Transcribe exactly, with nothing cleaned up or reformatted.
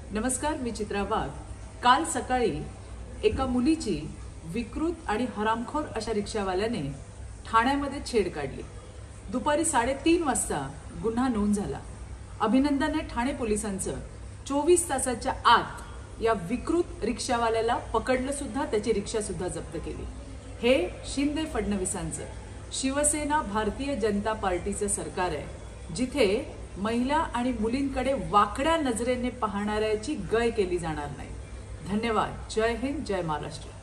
नमस्कार, मी चित्रा वाघ। काल सकाळी एका मुलीची विकृत आणि हरामखोर अशा रिक्षावाल्याने ठाण्यामध्ये छेड काढली। दुपारी साडेतीन वाजता गुन्हा नोंद झाला। अभिनंदन आहे ठाणे पोलिसांचं। चोवीस तासाच्या आत या विकृत रिक्षावाल्याला पकडलं सुद्धा, त्याची रिक्षा सुद्धा जप्त केली। हे शिंदे फडणवीसांचं शिवसेना भारतीय जनता पार्टीचं सरकार आहे, जिथे महिला आणि मुलींकडे वाकड्या नजरेने पाहणाऱ्याची गय केली जाणार नाही। धन्यवाद। जय हिंद, जय महाराष्ट्र।